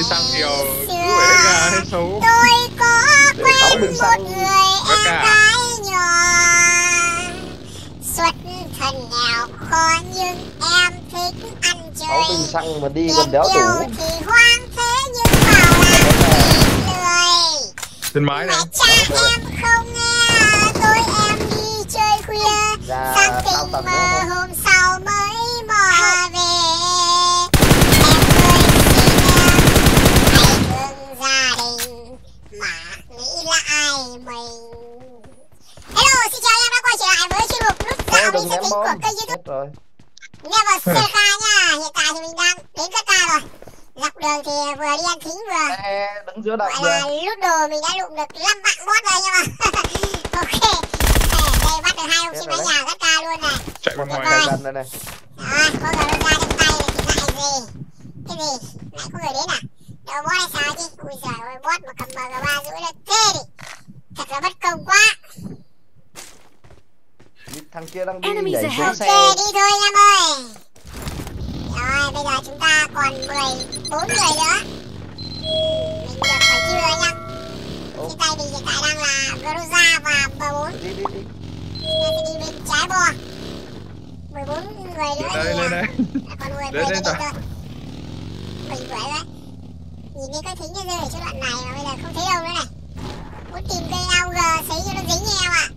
xăng nhiều cứ phải hết ga hết xấu. Tôi có quen một người em gái nhỏ, xuất thân nghèo khó nhưng em thích ăn chơi. 6 bình xăng mà đi còn đéo đủ. Thì hoang thế nhưng bảo là lười. Trên mái này. Mẹ cha em không nghe tôi em đi chơi khuya, sang tình mơ hôm sau mới mò về. Hello, xin chào em đã quay trở lại với chuyên mục nút dạo đi setting của kênh YouTube Never Seka nha. Hiện tại thì mình đang đến các ca rồi. Dọc đường thì vừa đi ăn thính vừa đứng giữa đập gọi là lút đồ. Mình đã lụm được 5 bạn bot rồi nha mà. Ok, đây bắt được 2 ông trên mái nhà các ca luôn này. Chạy qua ngoài này này. Đó, có người ra trong tay là thì lại gì? Cái gì? Nãy có người đến à? Đầu bot hay sao chứ? Ui giời ơi, bot mà cầm MG3 giữ là tê đi. Thật là bất công quá. Thằng kia đang đi nhảy xuống xe. Ok, đi thôi em ơi. Rồi, bây giờ chúng ta còn 14 người nữa. Mình được phải chiêu rồi nha. Trên tay mình hiện tại đang là Groza và B4. Đi. Mình sẽ đi bên trái bò. 14 người nữa thì đây. Còn 10 người nữa thôi. Mình quẩy đấy. Nhìn thấy cái thính nó rơi ở chỗ đoạn này mà bây giờ không thấy đâu nữa này. Muốn tìm cây AUG xấy cho nó dính em ạ.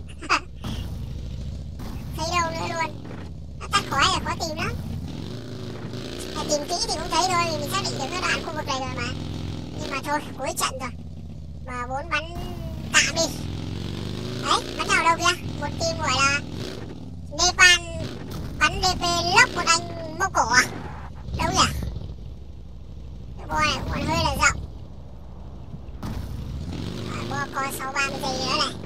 Thấy đâu nữa luôn. Nó tắt khói là khó tìm lắm. Tìm kỹ thì cũng thấy thôi, vì mình xác định được cái đoạn khu vực này rồi mà. Nhưng mà thôi, cuối trận rồi. Mà 4 bắn tạm đi. Đấy, bắn nào đâu kìa. Một team gọi là Nepal bắn DP lốc một anh mông cổ à? Đâu nhỉ? Cái bo này cũng còn hơi là rộng. Bo có 6-30 giây nữa này.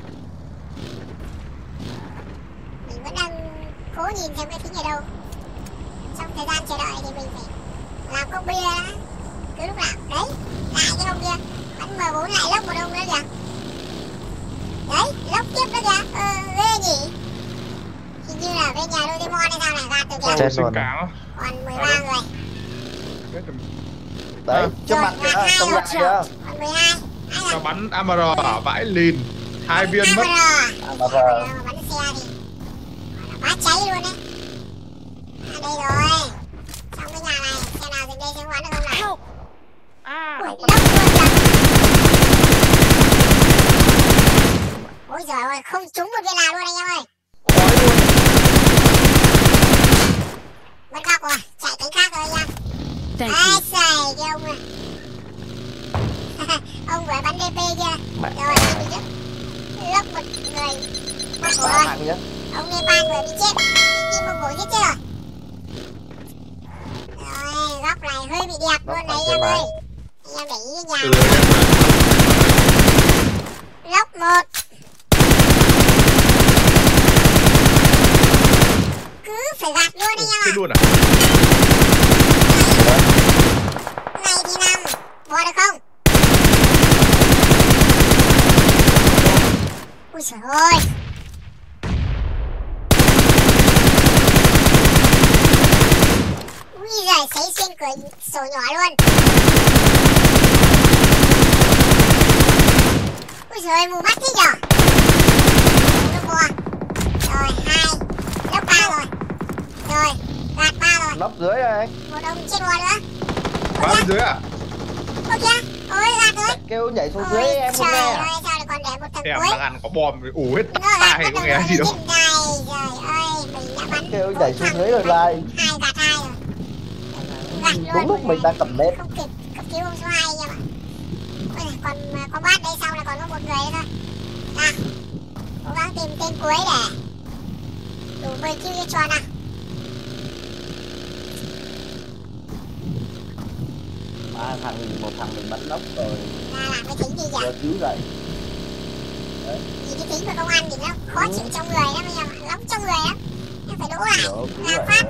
Mình vẫn đang cố nhìn xem cái thính ở đâu. Trong thời gian chờ đợi thì mình phải làm cốc bia đó. Cứ lúc nào, đấy, lại cái ông kia. Bắn M4 lại lốc một ông nữa kìa. Đấy, lốc tiếp nữa kìa. Ghê nhỉ. Hình như là bên nhà Doraemon hay sao này gạt được kìa. Chết rồi. Còn 13 người. Đấy, trước mặt kìa, trong lại kìa. Còn 12. Nó bắn AMR ở bãi lìn. 2 viên mất. AMR bắn xe thì bá cháy luôn đấy. À đây rồi. Trong cái nhà này, xem nào dừng đây xem bắn được không nào. Ui, lốc luôn kìa. Ôi giời ơi, không trúng một viên nào luôn anh em ơi. Mất góc rồi, chạy cánh khác rồi anh em. Ai xài cái ông này. Ông vừa bắn DP kia. Rồi, đi trước. Lốc một người. Mất cổ rồi. Ông Nepal vừa bị chết. Đi một cổ chết chưa? Rồi, góc này hơi bị đẹp luôn đấy em ơi. Anh em để ý cái nhà. Lốc 1. Cứ phải gạt luôn anh em ạ. Luôn à? Này thì nằm. Bò được không? Ui trời ơi. Ui giời, sấy xuyên cửa sổ nhỏ luôn. Ui trời ơi, mù mắt thế nhở. Nước bò. Rồi, 2. Lốc 3 rồi. Rồi, gạt 3 rồi. Lốc dưới rồi. Một ông chết bò nữa. Bắn bên dưới à? Ôi kìa, ôi gạt rồi. Kêu nhảy xuống dưới em không nghe à? Trời ơi, sao lại còn để một thằng Em cuối. đang ăn có bom rồi ủ hết tắt tai có nghe gì đâu. Trời ơi, mình đã bắn Kêu nhảy xuống dưới rồi lại. 2 gạt 2 rồi. Gạt luôn. Đúng lúc mình đang cầm lên. Không kịp cấp cứu ông số 2 nha bạn. Ôi, còn có bát đây sau là còn có một người nữa thôi. À, cố gắng tìm tên cuối để đủ 10 kill cho tròn nào. Một thằng mình bắn lốc rồi. Ra làm cái thính gì vậy? Giờ cứu dậy. Nhìn cái thính của công an thì nó khó chịu trong người lắm bây giờ, lóng trong người lắm. Nó phải đổ lại, làm phát.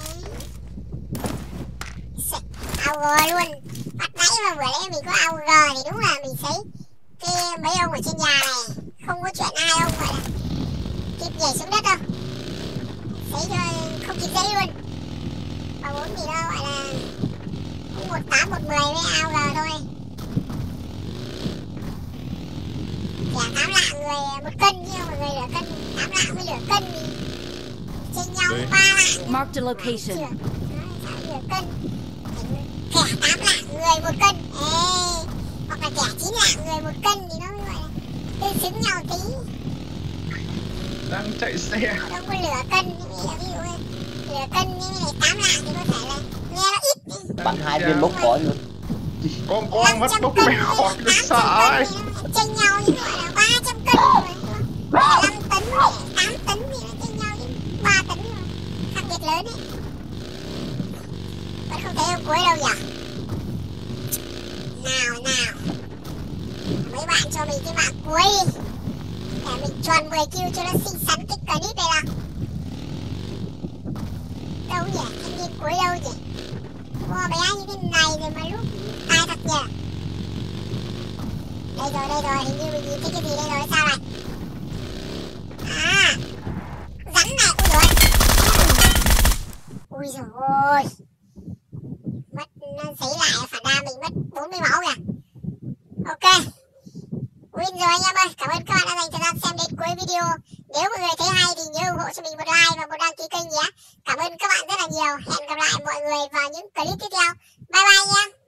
AUG luôn. Bắt nãy mà vừa nãy mình có AUG thì đúng là mình thấy cái mấy ông ở trên nhà này không có chuyện ai ông gọi là kịp nhảy xuống đất đâu. Thấy cho không kịp giấy luôn. Và 4 thì nó gọi là cũng 18-10 với AUG thôi. Dạ 8 lạng người 1 cân chứ mọi người lửa cân, 8 lạng với lửa cân thì chênh nhau 3 lạng. Marked a location. Lửa cân. Thẻ 8 lạng người 1 cân. Ê, hoặc là thẻ 9 lạng người 1 cân thì nó mới gọi là tương xứng nhau tí. Đang chạy xe. Không có lửa cân, ví dụ như lửa cân như này 8 lạng thì có thể là nghe nó ít đi. Bắn 2 viên bốc khói luôn. Con mất bốc mẹ khỏi nó sợ ấy. Chênh nhau như gọi là 300 cân rồi. 5 tấn, 8 tấn thì nó chênh nhau chứ 3 tấn rồi. Khác biệt lớn ấy. Vẫn không thấy ông cuối đâu nhỉ? Nào. Mấy bạn cho mình cái mạng cuối đi. Để mình tròn 10 kill cho nó xinh xắn cái clip này nào. Đâu nhỉ? Thanh niên cuối đâu nhỉ? Cô bé như thế này rồi mà lúc tai thật nhỉ? Đây rồi, hình như mình nhìn thấy cái gì đây rồi, sao này? À, rắn này, ui dồi ôi. Mất, xảy lại, phản ra mình mất 40 máu kìa. Ok. Win rồi anh em ơi, cảm ơn các bạn đã dành thời gian xem đến cuối video. Nếu mọi người thấy hay thì nhớ ủng hộ cho mình một like và một đăng ký kênh nhé. Cảm ơn các bạn rất là nhiều. Hẹn gặp lại mọi người vào những clip tiếp theo. Bye bye nha.